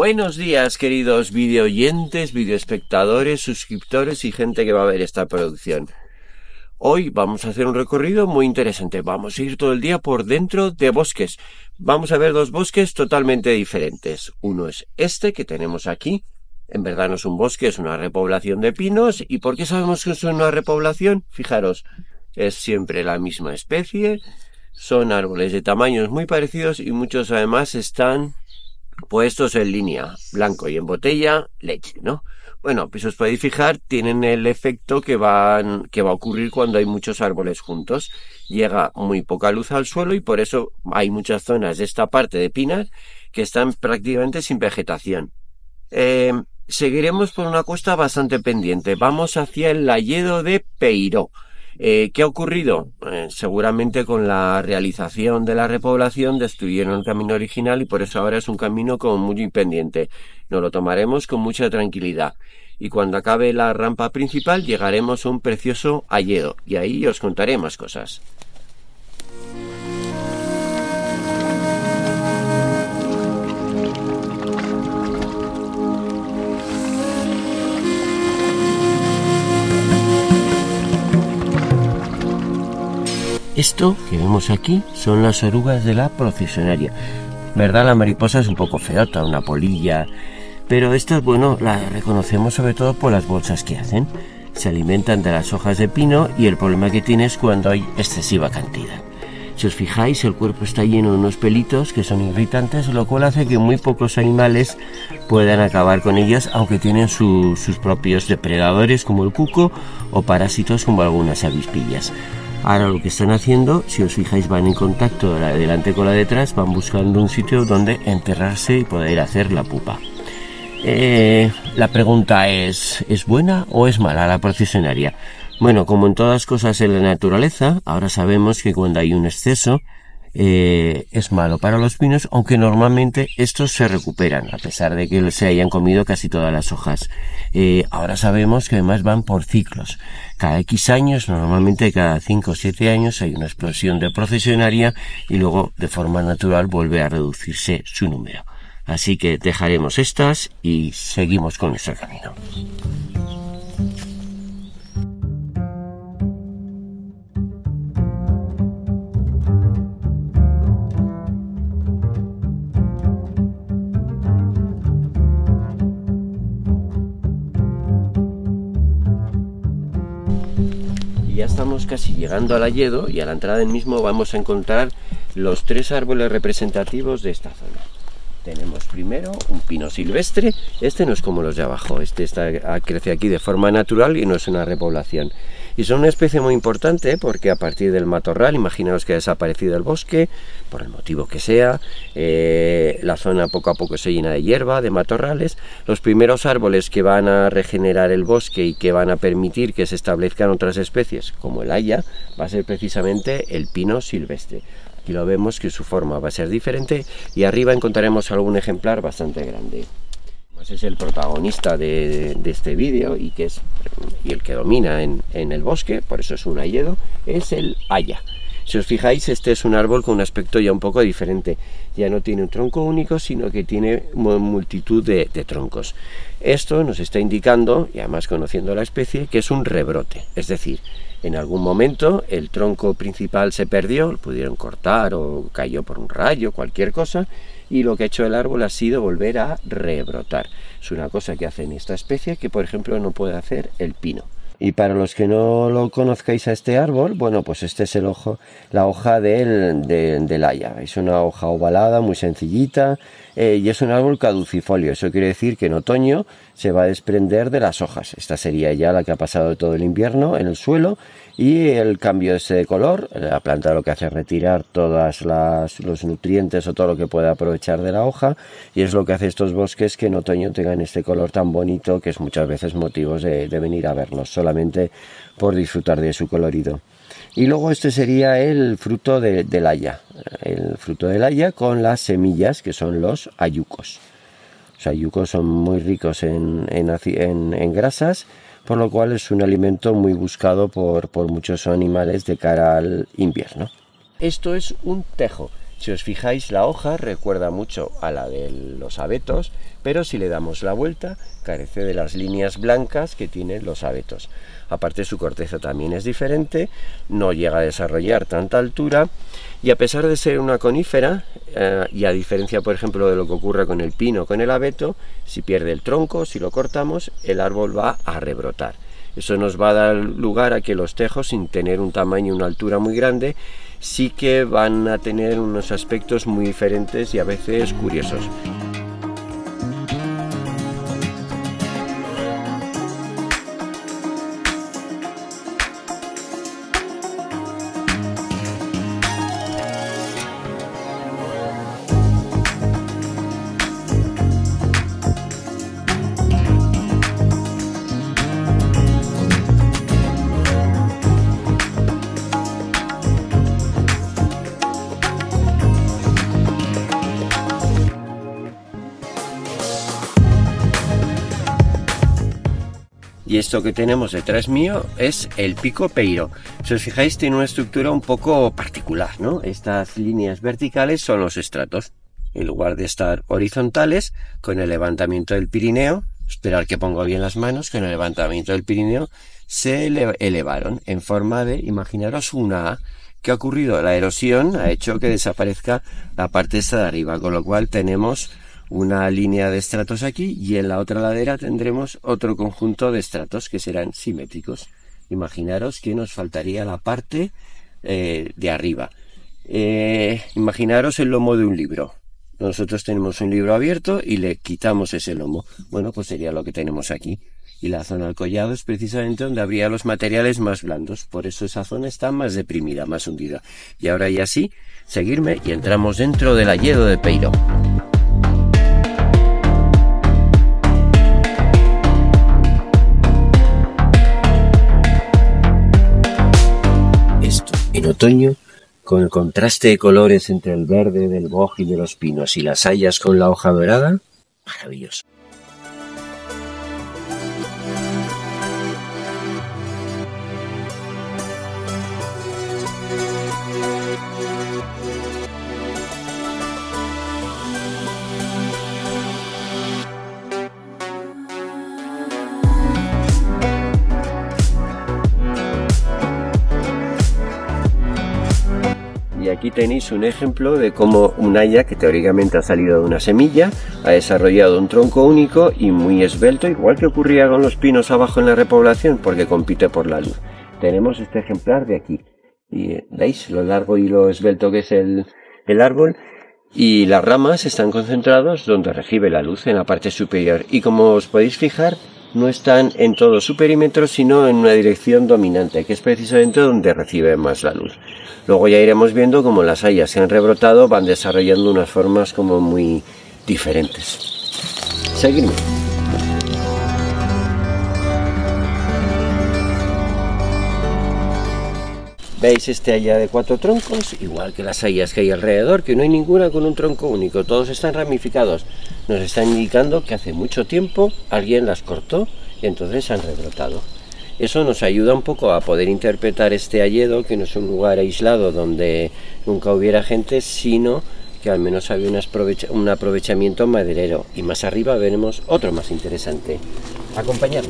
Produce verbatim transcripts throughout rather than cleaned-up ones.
Buenos días, queridos videoyentes, videoespectadores, suscriptores y gente que va a ver esta producción. Hoy vamos a hacer un recorrido muy interesante. Vamos a ir todo el día por dentro de bosques. Vamos a ver dos bosques totalmente diferentes. Uno es este que tenemos aquí. En verdad no es un bosque, es una repoblación de pinos. ¿Y por qué sabemos que es una repoblación? Fijaros, es siempre la misma especie. Son árboles de tamaños muy parecidos y muchos además están puestos en línea, blanco y en botella, leche, ¿no? Bueno, pues os podéis fijar, tienen el efecto que, van, que va a ocurrir cuando hay muchos árboles juntos. Llega muy poca luz al suelo y por eso hay muchas zonas de esta parte de pinas que están prácticamente sin vegetación. Eh, seguiremos por una costa bastante pendiente. Vamos hacia el Layedo de Peiró. Eh, ¿Qué ha ocurrido? Eh, seguramente con la realización de la repoblación destruyeron el camino original y por eso ahora es un camino como muy pendiente. Nos lo tomaremos con mucha tranquilidad y cuando acabe la rampa principal llegaremos a un precioso hayedo y ahí os contaré más cosas. Esto que vemos aquí son las orugas de la procesionaria. ¿Verdad? La mariposa es un poco feota, una polilla, pero estas, bueno, las reconocemos sobre todo por las bolsas que hacen. Se alimentan de las hojas de pino y el problema que tiene es cuando hay excesiva cantidad. Si os fijáis, el cuerpo está lleno de unos pelitos que son irritantes, lo cual hace que muy pocos animales puedan acabar con ellas, aunque tienen su, sus propios depredadores como el cuco o parásitos como algunas avispillas. Ahora lo que están haciendo, si os fijáis, van en contacto la de delante con la de detrás, van buscando un sitio donde enterrarse y poder hacer la pupa. Eh, la pregunta es, ¿es buena o es mala la procesionaria? Bueno, como en todas cosas en la naturaleza, ahora sabemos que cuando hay un exceso eh, es malo para los pinos, aunque normalmente estos se recuperan, a pesar de que se hayan comido casi todas las hojas. Eh, ahora sabemos que además van por ciclos. Cada X años, normalmente cada cinco o siete años, hay una explosión de procesionaria y luego de forma natural vuelve a reducirse su número. Así que dejaremos estas y seguimos con nuestro camino. Ya estamos casi llegando al hayedo y a la entrada del mismo vamos a encontrar los tres árboles representativos de esta zona. Tenemos primero un pino silvestre. Este no es como los de abajo, este está, crece aquí de forma natural y no es una repoblación. Y son una especie muy importante porque a partir del matorral, imaginaos que ha desaparecido el bosque, por el motivo que sea, eh, la zona poco a poco se llena de hierba, de matorrales. Los primeros árboles que van a regenerar el bosque y que van a permitir que se establezcan otras especies, como el haya, va a ser precisamente el pino silvestre. Aquí lo vemos que su forma va a ser diferente y arriba encontraremos algún ejemplar bastante grande. Pues es el protagonista de, de este vídeo y que es y el que domina en, en el bosque, por eso es un hayedo, es el haya. Si os fijáis, este es un árbol con un aspecto ya un poco diferente. Ya no tiene un tronco único, sino que tiene multitud de, de troncos. Esto nos está indicando, y además conociendo la especie, que es un rebrote. Es decir, en algún momento el tronco principal se perdió, lo pudieron cortar o cayó por un rayo, cualquier cosa, y lo que ha hecho el árbol ha sido volver a rebrotar. Es una cosa que hace en esta especie que, por ejemplo, no puede hacer el pino. Y para los que no lo conozcáis a este árbol, bueno, pues este es el ojo, la hoja del, de, del haya. Es una hoja ovalada, muy sencillita, eh, y es un árbol caducifolio. Eso quiere decir que en otoño se va a desprender de las hojas. Esta sería ya la que ha pasado todo el invierno en el suelo, y el cambio ese de color, la planta lo que hace es retirar todos los nutrientes o todo lo que pueda aprovechar de la hoja, y es lo que hace estos bosques que en otoño tengan este color tan bonito, que es muchas veces motivos de, de venir a verlos, solamente por disfrutar de su colorido. Y luego este sería el fruto de, del haya, el fruto del haya con las semillas que son los hayucos. Los hayucos son muy ricos en, en, en, en grasas, por lo cual es un alimento muy buscado por, por muchos animales de cara al invierno. Esto es un tejo. Si os fijáis, la hoja recuerda mucho a la de los abetos, pero si le damos la vuelta, carece de las líneas blancas que tienen los abetos. Aparte, su corteza también es diferente, no llega a desarrollar tanta altura, y a pesar de ser una conífera, eh, y a diferencia, por ejemplo, de lo que ocurre con el pino o con el abeto, si pierde el tronco, si lo cortamos, el árbol va a rebrotar. Eso nos va a dar lugar a que los tejos, sin tener un tamaño y una altura muy grande, sí que van a tener unos aspectos muy diferentes y a veces curiosos. Y esto que tenemos detrás mío es el pico peiro. Si os fijáis, tiene una estructura un poco particular, ¿no? Estas líneas verticales son los estratos. En lugar de estar horizontales, con el levantamiento del Pirineo, esperar que ponga bien las manos, con el levantamiento del Pirineo se ele elevaron en forma de, imaginaros una A, que ha ocurrido, la erosión ha hecho que desaparezca la parte esta de arriba, con lo cual tenemos una línea de estratos aquí y en la otra ladera tendremos otro conjunto de estratos que serán simétricos. Imaginaros que nos faltaría la parte eh, de arriba. Eh, imaginaros el lomo de un libro. Nosotros tenemos un libro abierto y le quitamos ese lomo. Bueno, pues sería lo que tenemos aquí. Y la zona del collado es precisamente donde habría los materiales más blandos. Por eso esa zona está más deprimida, más hundida. Y ahora ya sí, seguirme y entramos dentro del hayedo de Peiro. En otoño, con el contraste de colores entre el verde del boj y de los pinos y las hayas con la hoja dorada, maravilloso. Y aquí tenéis un ejemplo de cómo un haya que teóricamente ha salido de una semilla ha desarrollado un tronco único y muy esbelto, igual que ocurría con los pinos abajo en la repoblación, porque compite por la luz. Tenemos este ejemplar de aquí. Y veis lo largo y lo esbelto que es el, el árbol, y las ramas están concentradas donde recibe la luz, en la parte superior. Y como os podéis fijar, no están en todo su perímetro, sino en una dirección dominante, que es precisamente donde recibe más la luz. Luego ya iremos viendo cómo las hayas se han rebrotado, van desarrollando unas formas como muy diferentes. Seguidme. ¿Veis este haya de cuatro troncos? Igual que las hayas que hay alrededor, que no hay ninguna con un tronco único, todos están ramificados. Nos está indicando que hace mucho tiempo alguien las cortó y entonces se han rebrotado. Eso nos ayuda un poco a poder interpretar este hayedo, que no es un lugar aislado donde nunca hubiera gente, sino que al menos había un, aprovecha un aprovechamiento maderero. Y más arriba veremos otro más interesante. Acompañadme.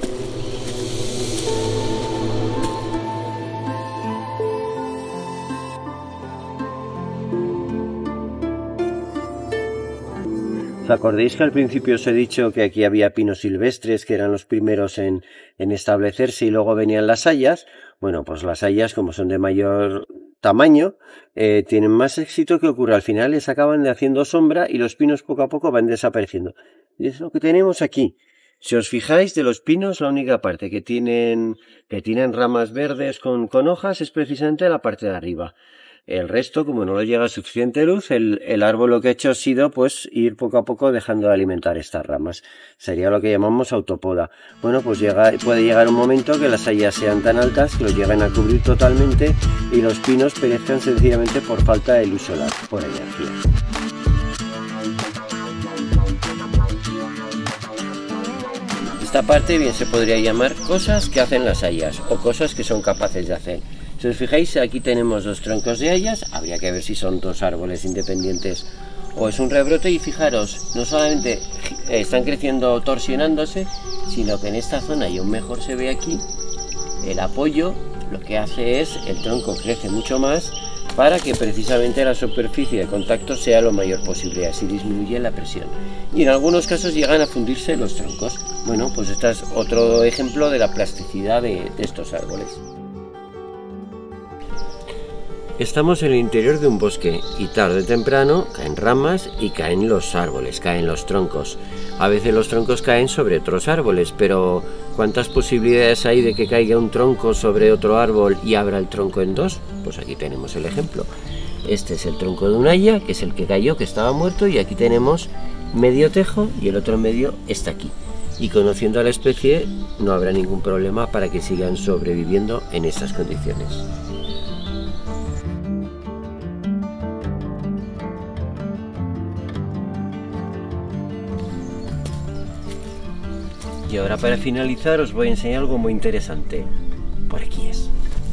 ¿Os acordáis que al principio os he dicho que aquí había pinos silvestres, que eran los primeros en, en establecerse, y luego venían las hayas? Bueno, pues las hayas, como son de mayor tamaño, eh, tienen más éxito. Que ocurre al final, les acaban de haciendo sombra y los pinos poco a poco van desapareciendo. Y es lo que tenemos aquí. Si os fijáis, de los pinos, la única parte que tienen, que tienen ramas verdes con, con hojas es precisamente la parte de arriba. El resto, como no le llega suficiente luz, el, el árbol lo que ha hecho ha sido pues ir poco a poco dejando de alimentar estas ramas. Sería lo que llamamos autopoda. Bueno, pues llega, puede llegar un momento que las hayas sean tan altas que los lleguen a cubrir totalmente y los pinos perezcan sencillamente por falta de luz solar, por energía. Esta parte bien se podría llamar cosas que hacen las hayas o cosas que son capaces de hacer. Si os fijáis, aquí tenemos dos troncos de hayas, habría que ver si son dos árboles independientes o es un rebrote, y fijaros, no solamente están creciendo torsionándose, sino que en esta zona, y aún mejor se ve aquí, el apoyo lo que hace es, el tronco crece mucho más para que precisamente la superficie de contacto sea lo mayor posible, así disminuye la presión. Y en algunos casos llegan a fundirse los troncos. Bueno, pues este es otro ejemplo de la plasticidad de, de estos árboles. Estamos en el interior de un bosque y tarde o temprano caen ramas y caen los árboles, caen los troncos. A veces los troncos caen sobre otros árboles, pero ¿cuántas posibilidades hay de que caiga un tronco sobre otro árbol y abra el tronco en dos? Pues aquí tenemos el ejemplo. Este es el tronco de un haya, que es el que cayó, que estaba muerto, y aquí tenemos medio tejo y el otro medio está aquí. Y conociendo a la especie no habrá ningún problema para que sigan sobreviviendo en estas condiciones. Y ahora, para finalizar, os voy a enseñar algo muy interesante. Por aquí es.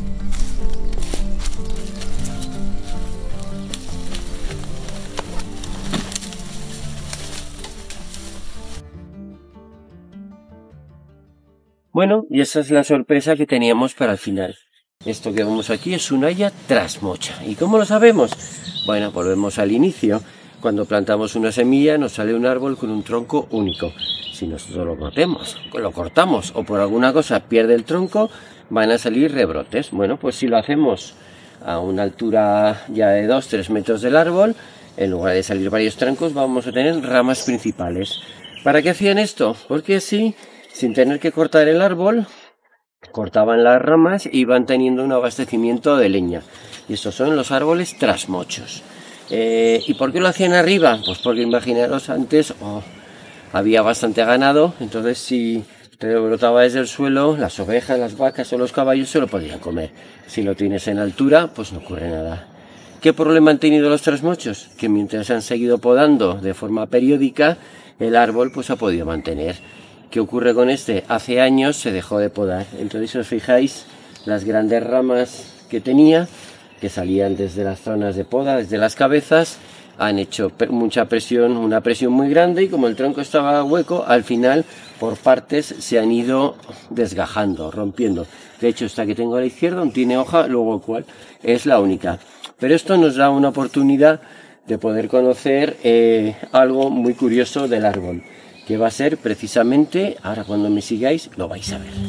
Bueno, y esa es la sorpresa que teníamos para el final. Esto que vemos aquí es un haya trasmocha. ¿Y cómo lo sabemos? Bueno, volvemos al inicio. Cuando plantamos una semilla nos sale un árbol con un tronco único. Si nosotros lo cortemos, lo cortamos o por alguna cosa pierde el tronco, van a salir rebrotes. Bueno, pues si lo hacemos a una altura ya de dos a tres metros del árbol, en lugar de salir varios troncos, vamos a tener ramas principales. ¿Para qué hacían esto? Porque así, sin tener que cortar el árbol, cortaban las ramas y iban teniendo un abastecimiento de leña. Y estos son los árboles trasmochos. Eh, ¿Y por qué lo hacían arriba? Pues porque imaginaros antes oh, había bastante ganado, entonces si rebrotaba desde el suelo, las ovejas, las vacas o los caballos se lo podían comer. Si lo tienes en altura, pues no ocurre nada. ¿Qué problema han tenido los trasmochos? Que mientras han seguido podando de forma periódica, el árbol pues ha podido mantener. ¿Qué ocurre con este? Hace años se dejó de podar, entonces si os fijáis, las grandes ramas que tenía, que salían desde las zonas de poda, desde las cabezas, han hecho mucha presión, una presión muy grande, y como el tronco estaba hueco, al final por partes se han ido desgajando, rompiendo. De hecho, esta que tengo a la izquierda no tiene hoja, luego cual es la única. Pero esto nos da una oportunidad de poder conocer eh, algo muy curioso del árbol, que va a ser precisamente, ahora cuando me sigáis lo vais a ver.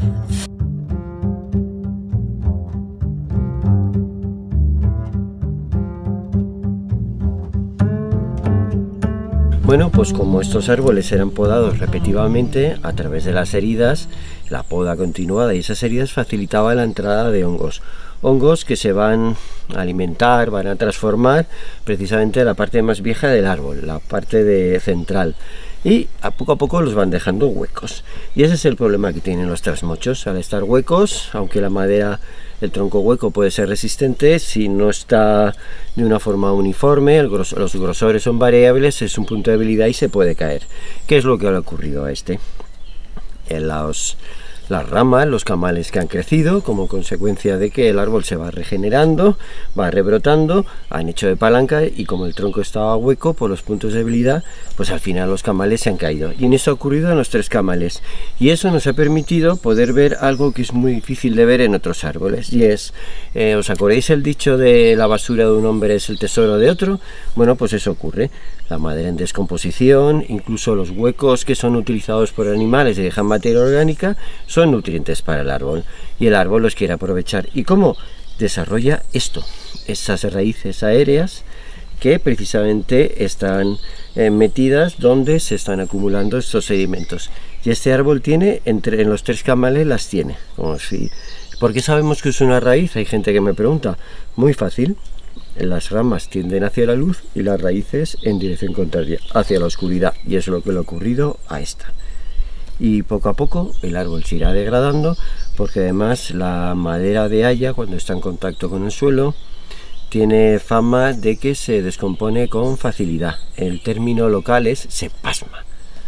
Bueno, pues como estos árboles eran podados repetitivamente a través de las heridas, la poda continuada y esas heridas facilitaba la entrada de hongos. Hongos que se van a alimentar, van a transformar precisamente la parte más vieja del árbol, la parte de central. Y a poco a poco los van dejando huecos. Y ese es el problema que tienen los trasmochos. Al estar huecos, aunque la madera, el tronco hueco puede ser resistente, si no está de una forma uniforme, el gros los grosores son variables, es un punto de debilidad y se puede caer. ¿Qué es lo que le ha ocurrido a este? En los, las ramas, los camales que han crecido como consecuencia de que el árbol se va regenerando, va rebrotando, han hecho de palanca, y como el tronco estaba hueco por los puntos de debilidad, pues al final los camales se han caído. Y en eso ha ocurrido en los tres camales, y eso nos ha permitido poder ver algo que es muy difícil de ver en otros árboles, y es, eh, ¿os acordáis el dicho de la basura de un hombre es el tesoro de otro? Bueno, pues eso ocurre. La madera en descomposición, incluso los huecos que son utilizados por animales y dejan materia orgánica, son nutrientes para el árbol, y el árbol los quiere aprovechar. ¿Y cómo? Desarrolla esto, esas raíces aéreas que precisamente están eh, metidas donde se están acumulando estos sedimentos. Y este árbol tiene, entre en los tres camales las tiene. Como si, ¿por qué sabemos que es una raíz? Hay gente que me pregunta. Muy fácil. Las ramas tienden hacia la luz y las raíces en dirección contraria, hacia la oscuridad, y eso es lo que le ha ocurrido a esta. Y poco a poco el árbol se irá degradando, porque además la madera de haya, cuando está en contacto con el suelo, tiene fama de que se descompone con facilidad. El término local es se pasma.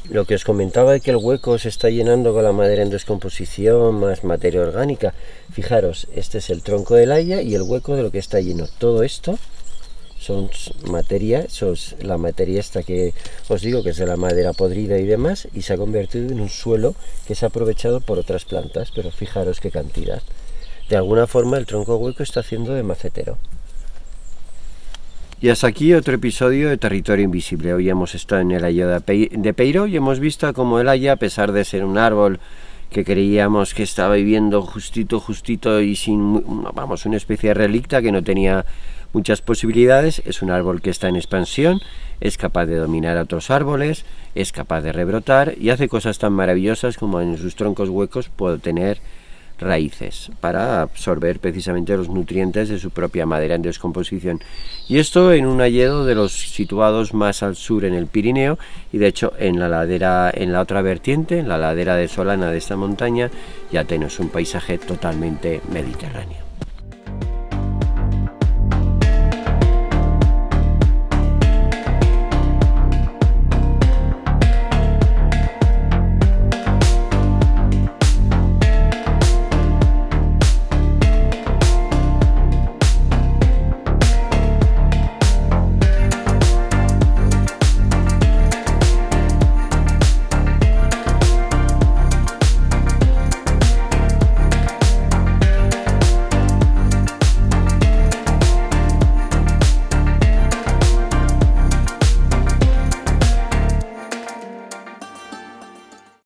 Lo que os comentaba de que el hueco se está llenando con la madera en descomposición más materia orgánica. Fijaros, este es el tronco del haya y el hueco de lo que está lleno. Todo esto son materia, eso es la materia esta que os digo que es de la madera podrida y demás, y se ha convertido en un suelo que se ha aprovechado por otras plantas, pero fijaros qué cantidad. De alguna forma el tronco hueco está haciendo de macetero. Y hasta aquí otro episodio de Territorio Invisible. Hoy hemos estado en el haya de Peiro y hemos visto cómo el haya, a pesar de ser un árbol que creíamos que estaba viviendo justito, justito y sin, vamos, una especie de relicta que no tenía muchas posibilidades, es un árbol que está en expansión, es capaz de dominar a otros árboles, es capaz de rebrotar y hace cosas tan maravillosas como en sus troncos huecos puede tener raíces para absorber precisamente los nutrientes de su propia madera en descomposición, y esto en un hayedo de los situados más al sur en el Pirineo, y de hecho en la ladera, en la otra vertiente, en la ladera de Solana de esta montaña, ya tenemos un paisaje totalmente mediterráneo.